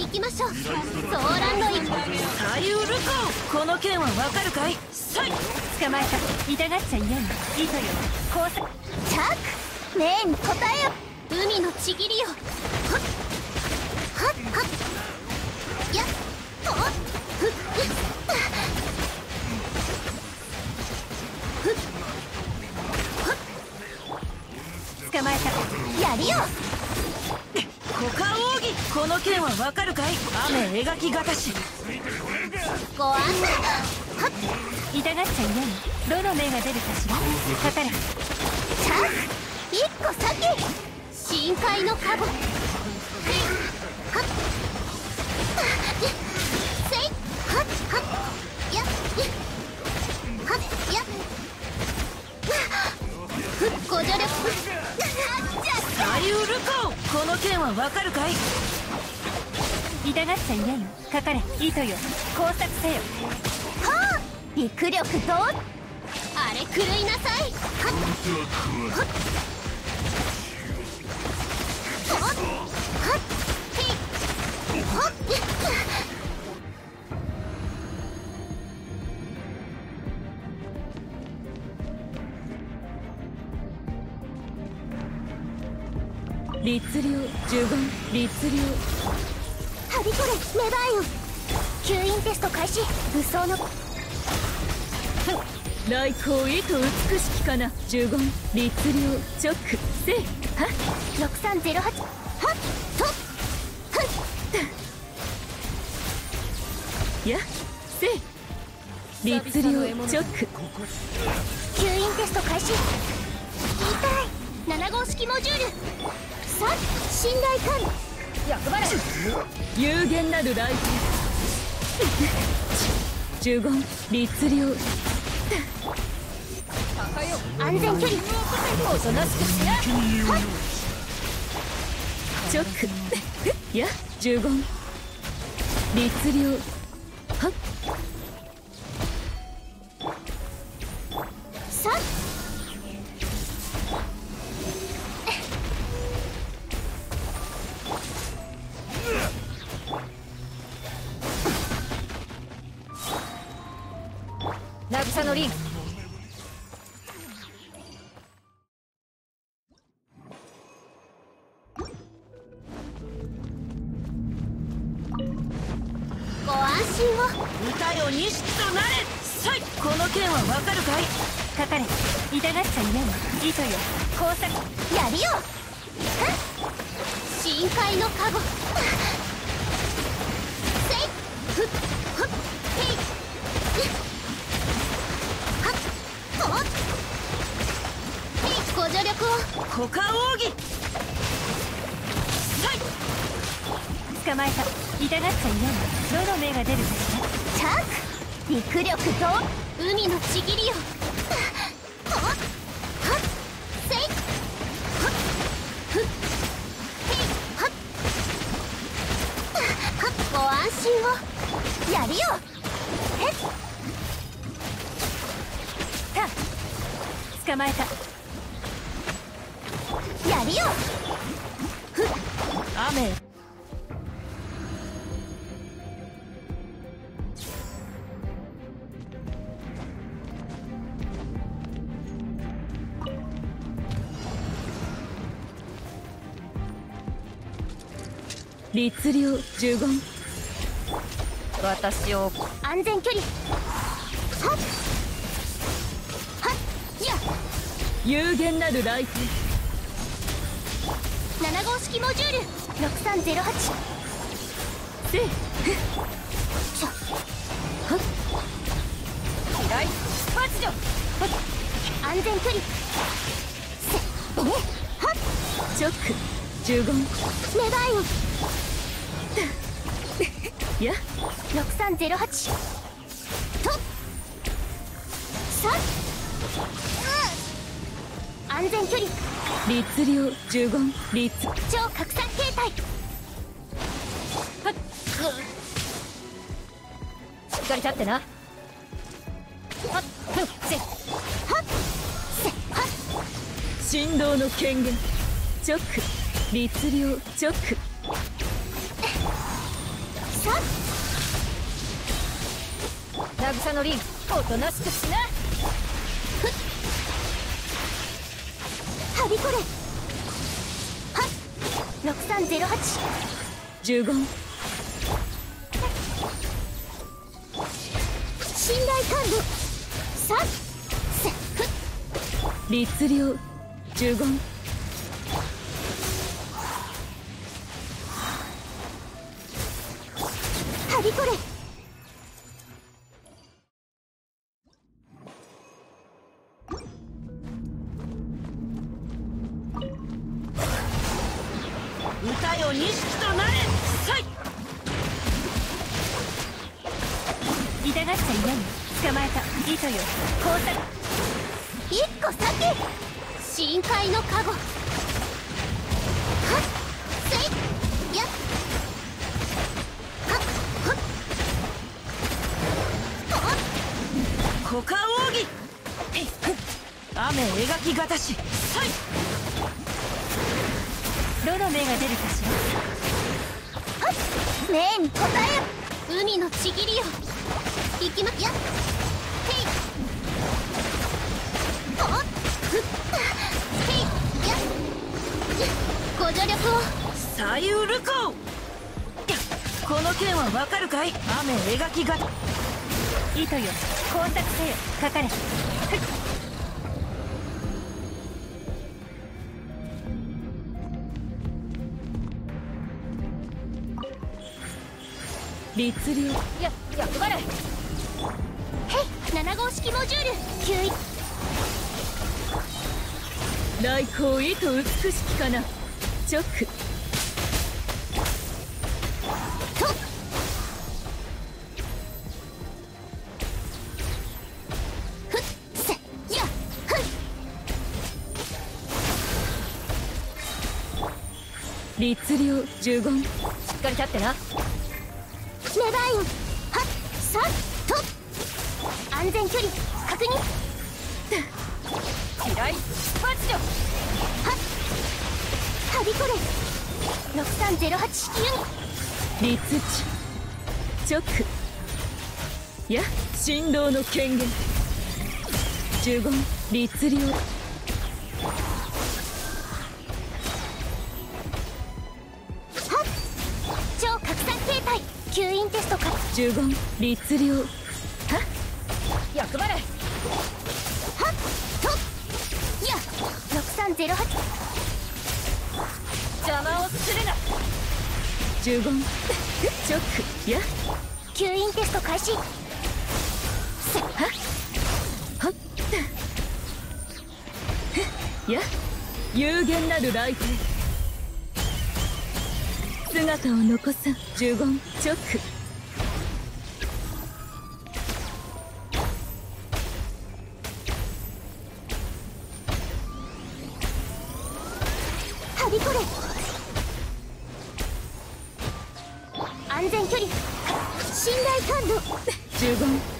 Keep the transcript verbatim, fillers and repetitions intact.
きましょう。ソーランドイン左右ルコー、この剣はわかるかい。さい捕まえた。痛がっちゃいないの。糸よ交差。 チャックねえに答えよ。海のちぎりよ。はっはっはっやっとふっふっふっ捕まえた。 やるよ。 股間奥義、この剣はわかるかい。雨描きがたし。 ご案内はっ痛がっちゃいないの。どの目が出るかしら。かかれ。 チャック一個先深海のカゴ。はっせいはっはっやっはっやっふっご助力左右ルコー、この剣はわかるかい。 痛がっちゃいないの。かかれ。糸よ工作せよ。 はあ陸力どうあれ狂いなさい。はっはっはっはっへいはっ律令呪言律令。 ハビコレメバイオン吸引テスト開始。武装の来光意図美しきかな。呪言律令直せいはっろくさんゼロはちはっとふっやせい律令直吸引テスト開始。痛いなな号式モジュールさっ信頼管理役払い有限なる来天呪言律令。 安全距離おとなしくしな。はい直や呪言律令はっさっ渚の凛。 ご安心を。 歌よ錦となれ。さいこの剣はわかるかい。 かかれ。痛がっちゃいないの。糸よ工作。 やるよ。はっ深海のカゴ。せいふっふっへいはっとへいご助力を。 股間奥義。さい捕まえた。痛がっちゃいないの。どの目が出るかしら。 チャック陸力と海のちぎりよ。はっはっせいはっふっへいはっはっご安心を。やるよ。へった捕まえた。 やるよ。ふっ雨律令呪言私を安全距離。はっはっや有限なる来天なな号式モジュールろくさんゼロはちせいちょはっ平井発情安全距離せえはっ直呪言メバイオンやろくさんゼロはちとさっ安全距離律令呪言律超拡散形態はっしっかり立ってな。はっふっせはっせはっ振動の権限直律令直さ渚のリンおとなしくしな。 はびこれ。はっろくさんゼロはち。 じゅうご。 信頼感度さん。せふっ律令じゅうご。 はびこれ。 歌よ錦となれ。さい。 痛がっちゃいないよ。捕まえた。糸よ工作。 一個避け。深海のカゴ。はっせいやっはっはっはっ股間奥義。雨描きがたし。さい。 どの目が出るかしら。 命に応えよ。海のちぎりよ。行きまやっへいおっふっへいやっご助力を。 左右ルコー。この剣はわかるかい。雨描きがた。 糸よ工作せよ。かかれ。律令や役払い。 へいなな号式モジュール吸引。 来光意図美しきかな。直とふっせやふん律令じゅうご。しっかり立ってな。 メバインはっさっと安全距離確認。 機雷出発よ。 はっはびこれ。ろくさんゼロはち式ユニ。 律地直や神道の権限。じゅうご。律令超拡散形態吸引テストか。 じゅうご。律令は役払い。 はっとやろくさんゼロはち。 邪魔をするな。じゅうご。直や吸引テスト開始。せはっはっや有限なる来帝。姿を残さん。じゅうご。直はびこれ。安全距離信頼感度じゅうご。